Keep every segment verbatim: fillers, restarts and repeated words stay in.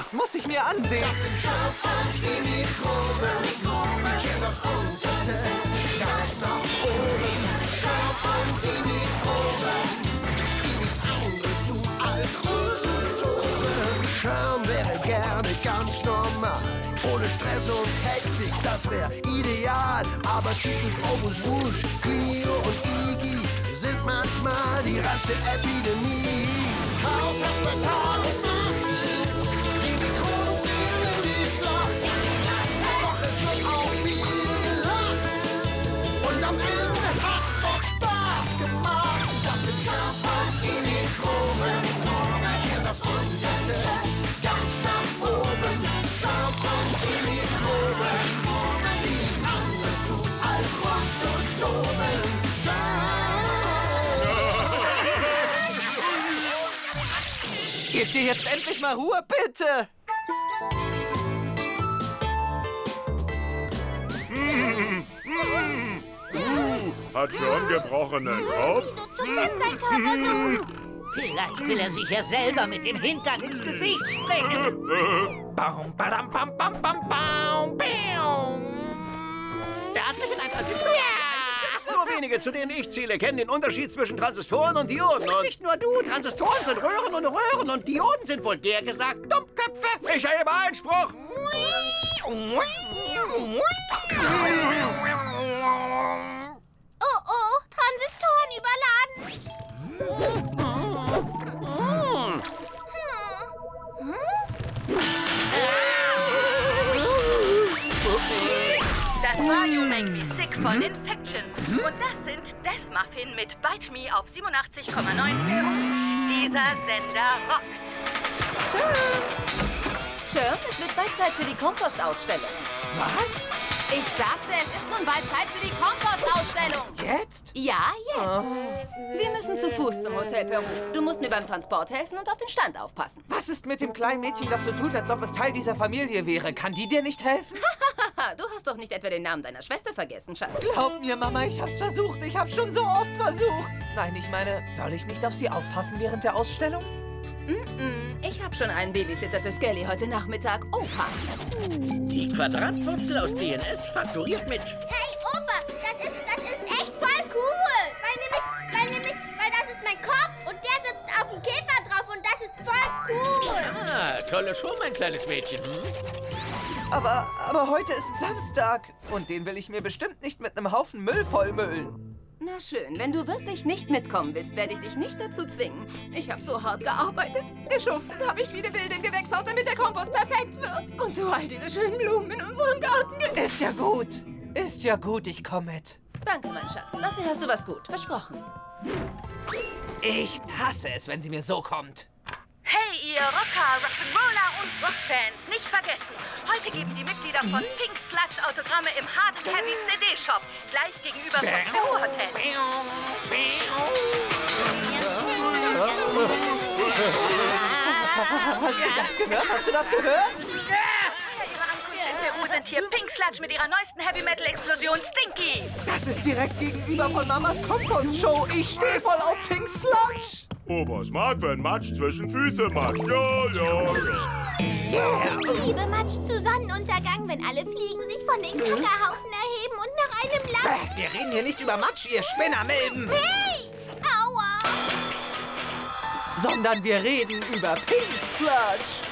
Das muss ich mir ansehen. Das sind Schraub und die Mikroben. Die kehren das Unterste ganz nach oben. Schraub und die Mikroben, die nichts anderes tun als Rüsen toben. Schaum wäre gerne ganz normal. Ohne Stress und Hektik, das wäre ideal. Aber Titus, Obus, Wusch, Clio und Iggy sind manchmal die reinste Epidemie. Chaos herrscht bei Tag und Nacht. Die Mikroben ziehen in die Schlacht. Doch es wird auch viel gelacht. Und am Ende hat's doch Spaß gemacht. Das sind Schaum und die Mikroben. Hier das Unterste ganz nach oben. Schaum und die Mikroben, die nichts anderes tun als rum zu toben. Schaum. Gebt ihr jetzt endlich mal Ruhe, bitte! Uh, hat schon gebrochenen Kopf? Wieso zuckt denn sein Körper so? Vielleicht will er sich ja selber mit dem Hintern ins Gesicht sprengen. Baum, badam, bam, bam, bam, baum, baum. Der hat sich in ein Transistor. Nur wenige, zu denen ich zähle, kennen den Unterschied zwischen Transistoren und Dioden. Und nicht nur du, Transistoren sind Röhren und Röhren und Dioden sind wohl der gesagt Dummköpfe. Ich erhebe Einspruch. Oh oh, Transistoren überladen. Das Radio makes me sick von Infections. Und das sind Death Muffin mit Bite Me auf siebenundachtzig Komma neun. Dieser Sender rockt. Schirm, es wird bald Zeit für die Kompostausstellung. Was? Ich sagte, es ist nun bald Zeit für die Kompostausstellung. Jetzt? Ja, jetzt. Wir müssen zu Fuß zum Hotel Peru. Du musst mir beim Transport helfen und auf den Stand aufpassen. Was ist mit dem kleinen Mädchen, das so tut, als ob es Teil dieser Familie wäre? Kann die dir nicht helfen? Du hast doch nicht etwa den Namen deiner Schwester vergessen, Schatz. Glaub mir, Mama, ich hab's versucht. Ich hab's schon so oft versucht. Nein, ich meine, soll ich nicht auf sie aufpassen während der Ausstellung? Mm-mm. Ich habe schon einen Babysitter für Skelly heute Nachmittag. Opa. Die Quadratwurzel aus D N S faktoriert mit. Hey, Opa, das ist, das ist echt voll cool. Weil nämlich, weil nämlich, weil das ist mein Kopf und der sitzt auf dem Käfer drauf und das ist voll cool. Ah, tolle Show, mein kleines Mädchen. Hm? Aber, aber heute ist Samstag und den will ich mir bestimmt nicht mit einem Haufen Müll vollmüllen. Na schön, wenn du wirklich nicht mitkommen willst, werde ich dich nicht dazu zwingen. Ich habe so hart gearbeitet. Geschuftet habe ich wie eine Wilde im Gewächshaus, damit der Kompost perfekt wird. Und du all diese schönen Blumen in unserem Garten. Ist ja gut. Ist ja gut, ich komme mit. Danke, mein Schatz. Dafür hast du was gut. Versprochen. Ich hasse es, wenn sie mir so kommt. Hey, ihr Rocker, Rock'n'Roller und Rockfans, nicht vergessen. Heute geben die Mitglieder von Pink Sludge Autogramme im Hard and Heavy C D-Shop. Gleich gegenüber vom Peru Hotel. Hast du das gehört? Hast du das gehört? In Peru sind hier Pink Sludge mit ihrer neuesten Heavy-Metal-Explosion Stinky. Das ist direkt gegenüber von Mamas Kompost-Show. Ich stehe voll auf Pink Sludge. Opas mag, wenn Matsch zwischen Füße macht. Ja, ja, ja. Yeah. Liebe Matsch zu Sonnenuntergang, wenn alle Fliegen sich von den Kackerhaufen erheben und nach einem Land... Wir reden hier nicht über Matsch, ihr Spinnermilben. Hey! Aua! Sondern wir reden über Pink Sludge.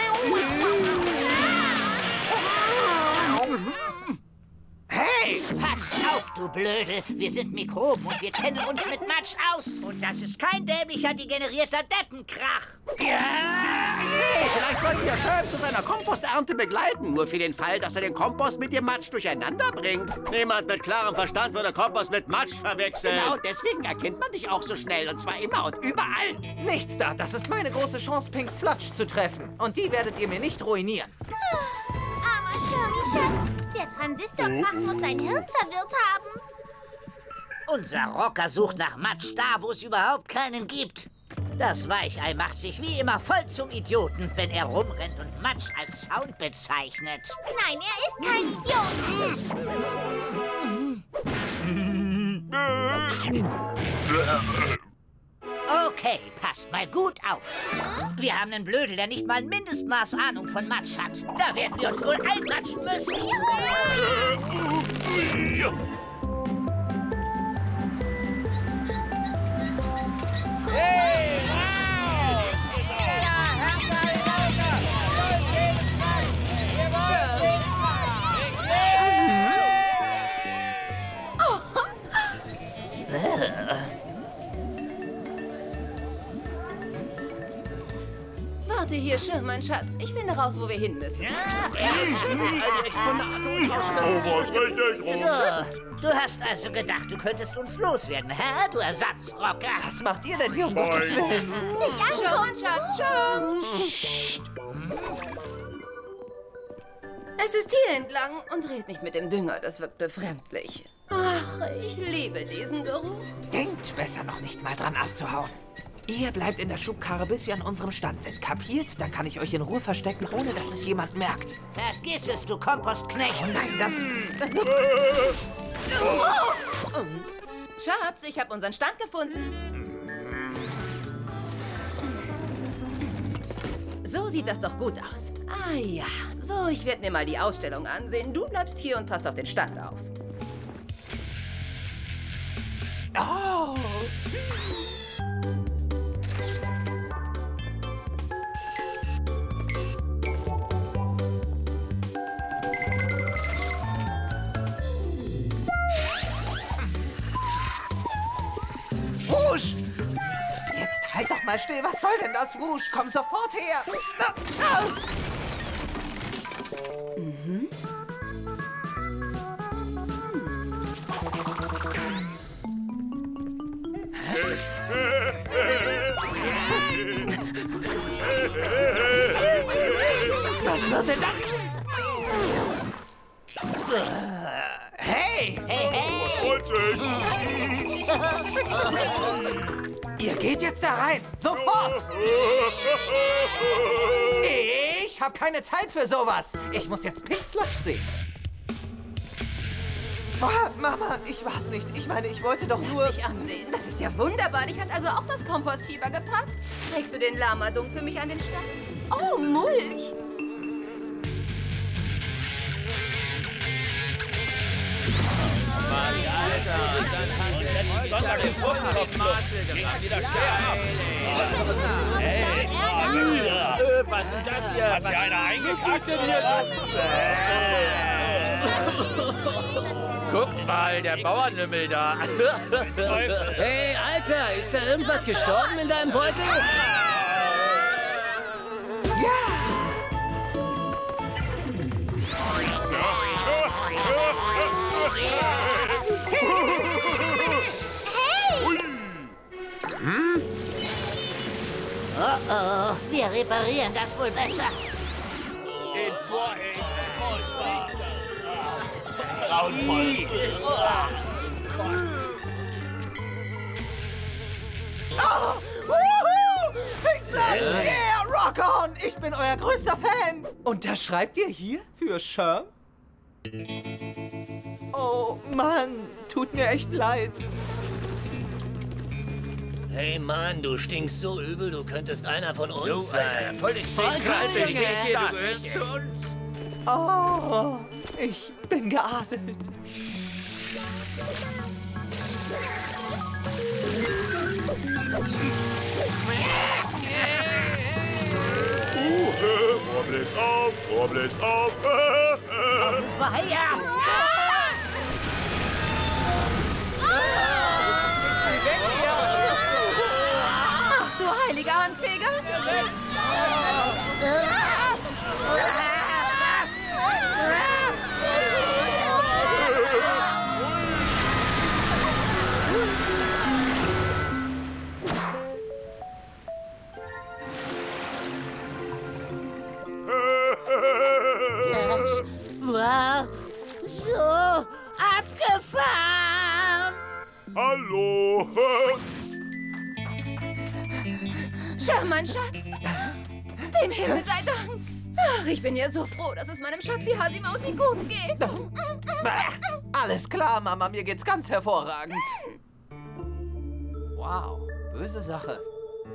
Hey, pass auf, du Blödel. Wir sind Mikroben und wir kennen uns mit Matsch aus. Und das ist kein dämlicher, degenerierter Deppenkrach. Hey, vielleicht sollten wir Sherm zu seiner Komposternte begleiten. Nur für den Fall, dass er den Kompost mit dem Matsch durcheinander bringt. Niemand mit klarem Verstand würde Kompost mit Matsch verwechseln. Genau, deswegen erkennt man dich auch so schnell. Und zwar immer und überall. Nichts da. Das ist meine große Chance, Pink Sludge zu treffen. Und die werdet ihr mir nicht ruinieren. Armer Schirmi, Schatz. Der Transistorkrach muss sein Hirn verwirrt haben. Unser Rocker sucht nach Matsch da, wo es überhaupt keinen gibt. Das Weichei macht sich wie immer voll zum Idioten, wenn er rumrennt und Matsch als Sound bezeichnet. Nein, er ist kein Idiot. Okay, Hey, passt mal gut auf. Wir haben einen Blödel, der nicht mal ein Mindestmaß Ahnung von Matsch hat. Da werden wir uns wohl einmatschen müssen. Hey! Warte hier, Schirm, mein Schatz. Ich finde raus, wo wir hin müssen. All die Exponate und Ausstellungen. Oh, was richtig rum. So, du hast also gedacht, du könntest uns loswerden, hä, du Ersatzrocker? Was macht ihr denn hier, um Gottes Willen? Schirm, mein Schatz, Schirm. Es ist hier entlang und red nicht mit dem Dünger, das wirkt befremdlich. Ach, ich liebe diesen Geruch. Denkt besser noch nicht mal dran abzuhauen. Ihr bleibt in der Schubkarre, bis wir an unserem Stand sind. Kapiert? Dann kann ich euch in Ruhe verstecken, ohne dass es jemand merkt. Vergiss es, du Kompostknecht. Nein, das... Schatz, ich habe unseren Stand gefunden. So sieht das doch gut aus. Ah ja, so, ich werde mir mal die Ausstellung ansehen. Du bleibst hier und passt auf den Stand auf. Oh! Wusch! Jetzt halt doch mal still. Was soll denn das, Wusch? Komm sofort her! Mhm. Was wird denn da? Hey! Hey, hey! Was freut sich? Ihr geht jetzt da rein! Sofort! Ich hab keine Zeit für sowas! Ich muss jetzt Pink Slush sehen. Boah, Mama, ich war's nicht. Ich meine, ich wollte doch nur... Lass dich ansehen. Das ist ja wunderbar. Dich hat also auch das Kompostfieber gepackt. Trägst du den Lamadung für mich an den Stand? Oh, Mulch. Sonntag im Puppenkopf ging's wieder schwer ab. Hey, was ist denn das hier? Hat sich einer eingekackt denn hier? Guck mal, der Bauernlümmel da. Hey, Alter, ist da irgendwas gestorben in deinem Beutel? Hm? Oh oh, wir reparieren das wohl besser. Grauenvoll. Oh, wuhu! Pink Slush! Yeah, rock on! Ich bin euer größter Fan! Unterschreibt ihr hier für Sherm? Oh Mann, tut mir echt leid. Hey Mann, du stinkst so übel, du könntest einer von uns Du, sein. äh, voll den Stinkreis, der steht hier, du gehörst zu uns. Oh, ich bin geadelt. Rohrblitz auf, Rohrblitz auf. Weia! Ach du heiliger Handfeger. Wow, so abgefahren! Hallo. Sherm, mein Schatz. Dem Himmel sei Dank. Ach, ich bin ja so froh, dass es meinem Schatzi Hasi Mausi gut geht. Alles klar, Mama, mir geht's ganz hervorragend. Wow, böse Sache.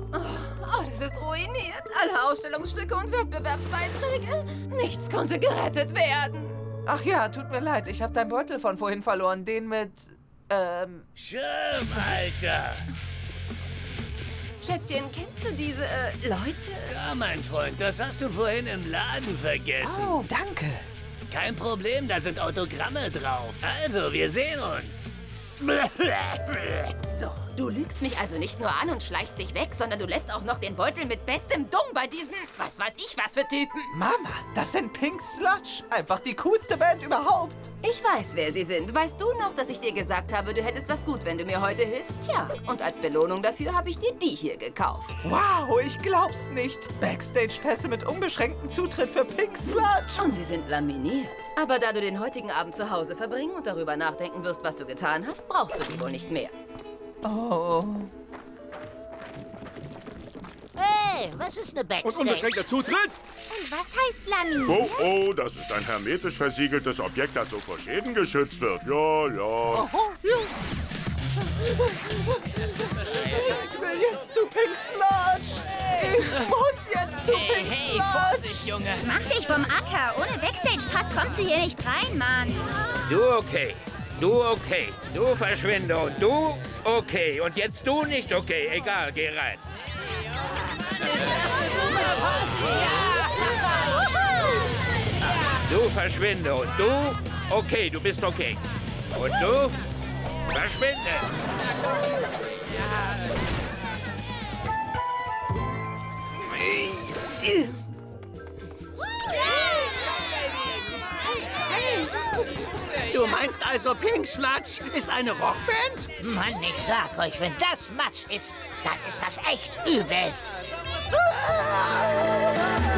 Oh, alles ist ruiniert. Alle Ausstellungsstücke und Wettbewerbsbeiträge. Nichts konnte gerettet werden. Ach ja, tut mir leid. Ich habe deinen Beutel von vorhin verloren. Den mit, ähm... Schirm, Alter. Schätzchen, kennst du diese, äh, Leute? Ja, mein Freund, das hast du vorhin im Laden vergessen. Oh, danke. Kein Problem, da sind Autogramme drauf. Also, wir sehen uns. So, du lügst mich also nicht nur an und schleichst dich weg, sondern du lässt auch noch den Beutel mit bestem Dung bei diesen, was weiß ich was für Typen. Mama, das sind Pink Sludge. Einfach die coolste Band überhaupt. Ich weiß, wer sie sind. Weißt du noch, dass ich dir gesagt habe, du hättest was gut, wenn du mir heute hilfst? Tja, und als Belohnung dafür habe ich dir die hier gekauft. Wow, ich glaub's nicht. Backstage-Pässe mit unbeschränktem Zutritt für Pink Sludge. Und sie sind laminiert. Aber da du den heutigen Abend zu Hause verbringen und darüber nachdenken wirst, was du getan hast, brauchst du die wohl nicht mehr. Oh. Hey, was ist eine Backstage? Und unbeschränkter Zutritt? Und was heißt laminiert? Oh, oh, das ist ein hermetisch versiegeltes Objekt, das so vor Schäden geschützt wird. Ja, ja. Ich will jetzt zu Pink Sludge. Ich muss jetzt zu Hey, Pink hey, Sludge. Vorsicht, Junge. Mach dich vom Acker. Ohne Backstage-Pass kommst du hier nicht rein, Mann. Du okay. Du okay. Du verschwinde und du okay. Und jetzt du nicht okay. Egal, geh rein. Du verschwinde und du okay. Du bist okay. Und du verschwinde. Du meinst also, Pink Sludge ist eine Rockband? Mann, ich sag euch, wenn das Matsch ist, dann ist das echt übel. Ah!